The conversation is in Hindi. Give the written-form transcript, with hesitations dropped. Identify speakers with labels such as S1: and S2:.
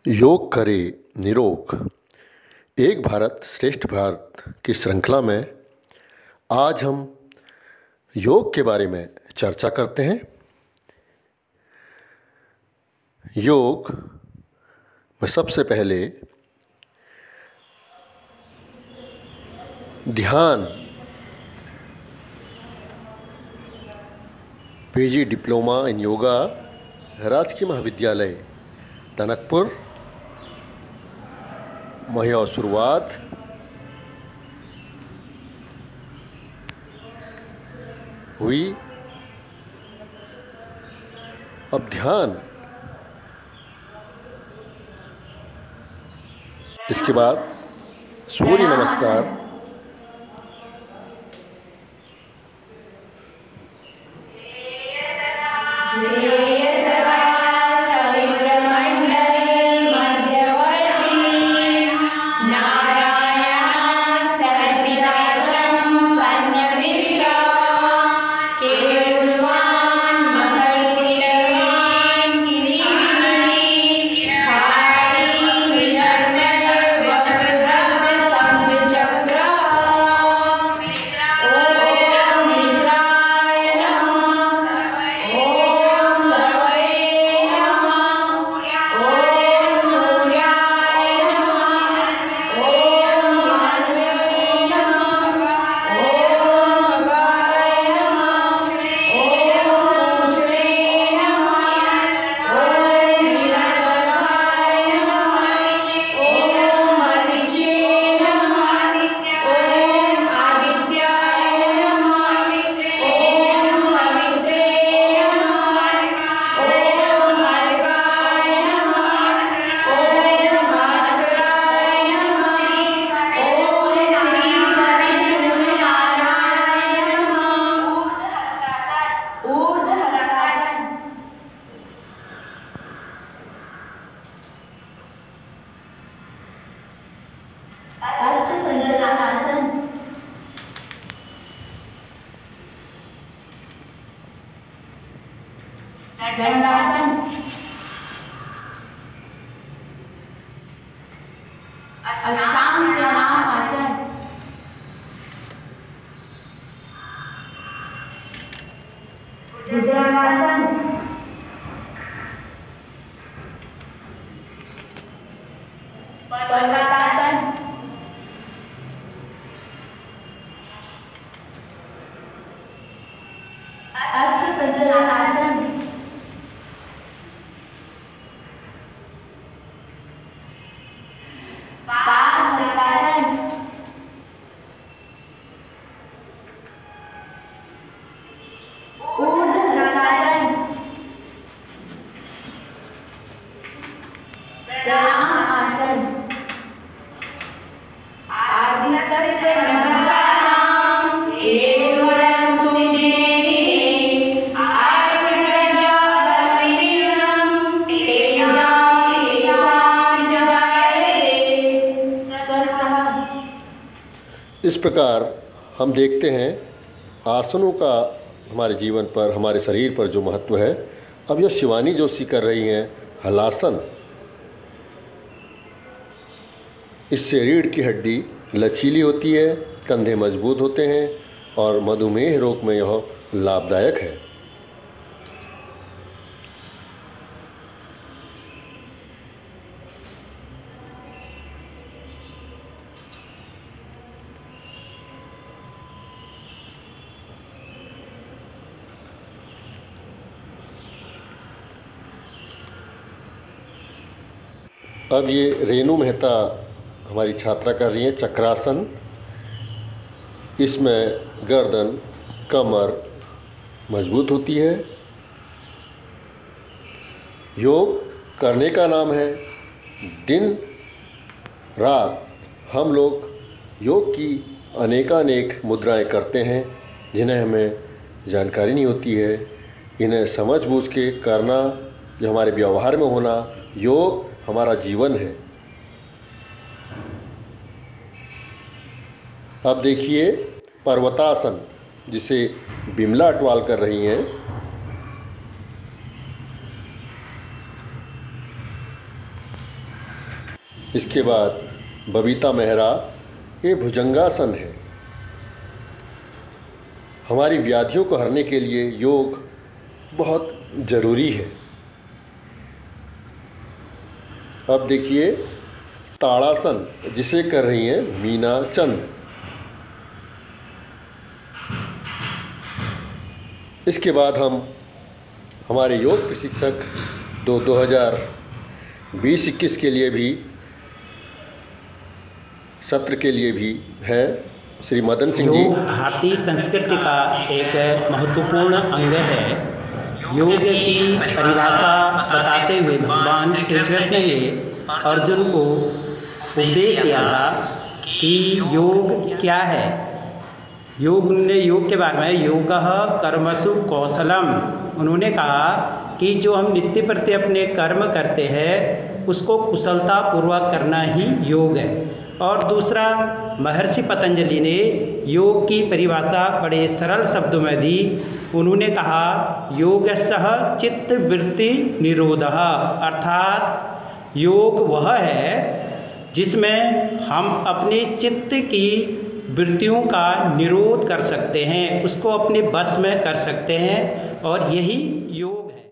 S1: योग करे निरोग। एक भारत श्रेष्ठ भारत की श्रृंखला में आज हम योग के बारे में चर्चा करते हैं। योग में सबसे पहले ध्यान पीजी डिप्लोमा इन योगा राजकीय महाविद्यालय टनकपुर मुहैया शुरुआत हुई। अब ध्यान, इसके बाद सूर्य नमस्कार,
S2: दंडासन, अष्टांग प्रणाम आसन, भुजंगासन, पर्वतासन, अस्त्र संचलनासन,
S1: इस प्रकार हम देखते हैं आसनों का हमारे जीवन पर, हमारे शरीर पर जो महत्व है। अब यह शिवानी जोशी कर रही हैं हलासन। इससे रीढ़ की हड्डी लचीली होती है, कंधे मजबूत होते हैं और मधुमेह रोग में यह लाभदायक है। अब ये रेणु मेहता हमारी छात्रा कर रही हैं चक्रासन। इसमें गर्दन, कमर मजबूत होती है। योग करने का नाम है। दिन रात हम लोग योग की अनेकानेक मुद्राएं करते हैं जिन्हें हमें जानकारी नहीं होती है। इन्हें समझ बूझ के करना, जो हमारे व्यवहार में होना, योग हमारा जीवन है। अब देखिए पर्वतासन, जिसे बिमला अटवाल कर रही हैं। इसके बाद बबीता मेहरा, ये भुजंगासन है। हमारी व्याधियों को हरने के लिए योग बहुत ज़रूरी है। अब देखिए ताड़ासन, जिसे कर रही हैं मीना चंद। इसके बाद हम हमारे योग प्रशिक्षक 2020-21 के लिए भी सत्र के लिए भी है श्री मदन सिंह जी।
S3: योग भारतीय संस्कृति का एक महत्वपूर्ण अंग है। योग की परिभाषा बताते हुए भगवान श्री कृष्ण ने अर्जुन को उपदेश दिया था कि योग क्या है। योग के बारे में योगः कर्मसु कौशलम, उन्होंने कहा कि जो हम नित्य प्रति अपने कर्म करते हैं उसको कुशलता पूर्वक करना ही योग है। और दूसरा, महर्षि पतंजलि ने योग की परिभाषा बड़े सरल शब्दों में दी। उन्होंने कहा योगस्सह चित्त वृत्ति निरोधः, अर्थात योग वह है जिसमें हम अपने चित्त की वृत्तियों का निरोध कर सकते हैं, उसको अपने बस में कर सकते हैं, और यही योग है।